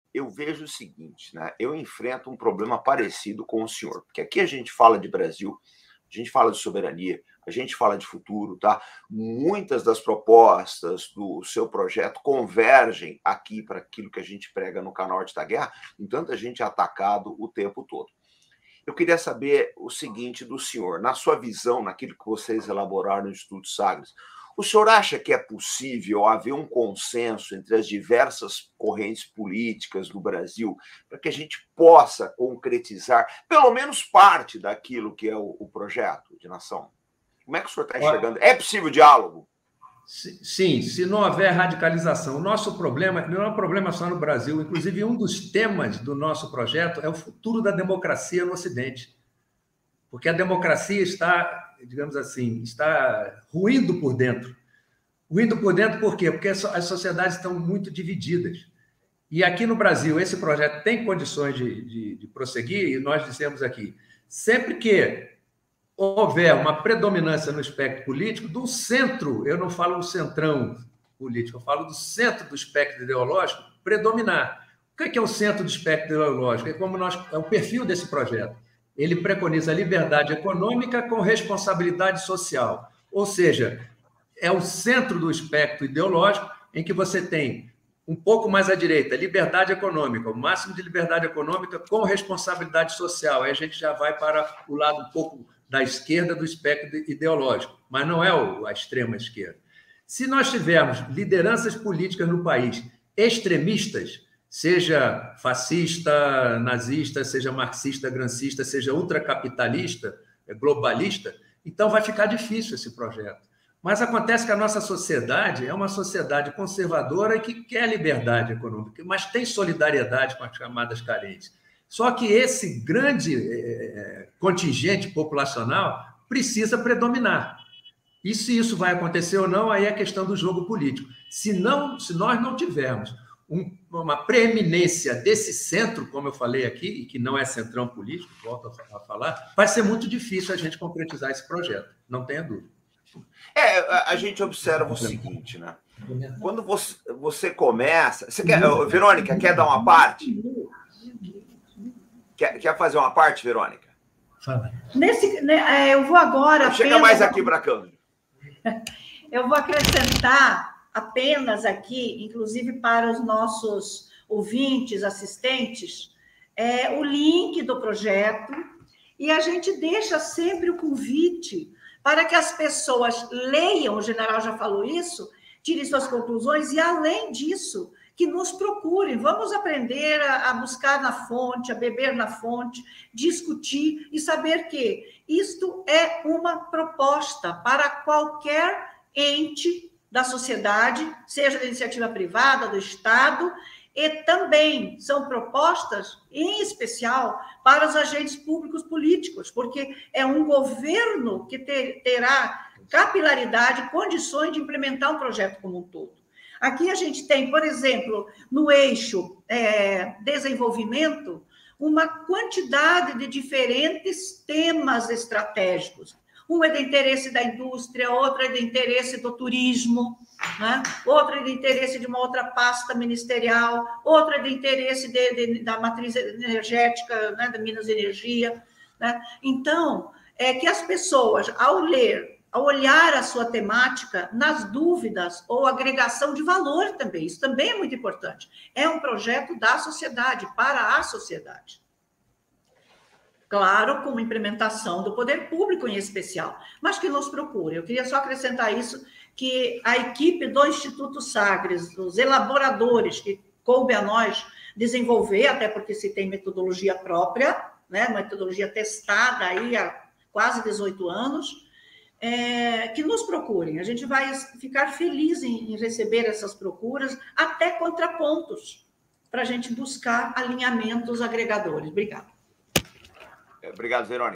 eu vejo o seguinte, né? Eu enfrento um problema parecido com o senhor, porque aqui a gente fala de Brasil, a gente fala de soberania, a gente fala de futuro, tá? Muitas das propostas do seu projeto convergem aqui para aquilo que a gente prega no Canal Arte da Guerra, entanto a gente é atacado o tempo todo. Eu queria saber o seguinte do senhor, na sua visão, naquilo que vocês elaboraram no Instituto Sagres, o senhor acha que é possível haver um consenso entre as diversas correntes políticas do Brasil para que a gente possa concretizar pelo menos parte daquilo que é o projeto de nação? Como é que o senhor está enxergando? É possível diálogo? Sim, se não houver radicalização. O nosso problema não é um problema só no Brasil. Inclusive, um dos temas do nosso projeto é o futuro da democracia no Ocidente. Porque a democracia está, digamos assim, está ruindo por dentro. Ruindo por dentro por quê? Porque as sociedades estão muito divididas. E aqui no Brasil, esse projeto tem condições de prosseguir, e nós dissemos aqui, sempre que houver uma predominância no espectro político, do centro, eu não falo do centrão político, eu falo do centro do espectro ideológico, predominar. O que é o centro do espectro ideológico? É o perfil desse projeto. Ele preconiza a liberdade econômica com responsabilidade social. Ou seja, é o centro do espectro ideológico em que você tem um pouco mais à direita, liberdade econômica, o máximo de liberdade econômica com responsabilidade social. Aí a gente já vai para o lado um pouco da esquerda do espectro ideológico, mas não é a extrema esquerda. Se nós tivermos lideranças políticas no país extremistas, seja fascista, nazista, seja marxista, grancista, seja ultracapitalista, globalista, então vai ficar difícil esse projeto. Mas acontece que a nossa sociedade é uma sociedade conservadora e que quer liberdade econômica, mas tem solidariedade com as camadas carentes. Só que esse grande contingente populacional precisa predominar. E se isso vai acontecer ou não, aí é questão do jogo político. Se nós não tivermos uma preeminência desse centro, como eu falei aqui, e que não é centrão político, volto a falar, vai ser muito difícil a gente concretizar esse projeto, não tenha dúvida. A gente observa o seguinte, né? Quando você começa... Verônica, quer dar uma parte? Quer fazer uma parte, Verônica? Fala. Eu vou agora... Chega mais aqui para a câmera. Eu vou acrescentar apenas aqui, inclusive para os nossos ouvintes, assistentes, o link do projeto, e a gente deixa sempre o convite para que as pessoas leiam, o general já falou isso, tirem suas conclusões e, além disso, que nos procurem. Vamos aprender a buscar na fonte, a beber na fonte, discutir e saber que isto é uma proposta para qualquer ente da sociedade, seja da iniciativa privada, do Estado, e também são propostas, em especial, para os agentes públicos políticos, porque é um governo que terá capilaridade, condições de implementar um projeto como um todo. Aqui a gente tem, por exemplo, no eixo desenvolvimento, uma quantidade de diferentes temas estratégicos. Um é de interesse da indústria, outro é de interesse do turismo, né? Outro é de interesse de uma outra pasta ministerial, outro é de interesse da matriz energética, né? Da Minas Energia, né? Então, que as pessoas, ao olhar a sua temática, nas dúvidas ou agregação de valor também, isso também é muito importante. É um projeto da sociedade, para a sociedade. Claro, com implementação do poder público em especial, mas que nos procure. Eu queria só acrescentar isso, que a equipe do Instituto Sagres, os elaboradores, que coube a nós desenvolver, até porque se tem metodologia própria, né, metodologia testada aí há quase 18 anos, que nos procurem. A gente vai ficar feliz em receber essas procuras, até contrapontos, para a gente buscar alinhamentos agregadores. Obrigada. Obrigado, Verônica.